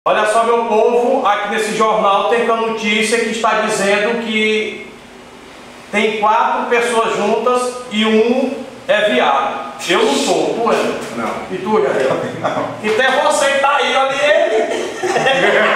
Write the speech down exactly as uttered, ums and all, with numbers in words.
Olha só, meu povo, aqui nesse jornal tem uma notícia que está dizendo que tem quatro pessoas juntas e um é viado. Eu não sou, tu é? Não. E tu, Jair? Então é você que tá aí, olha ele.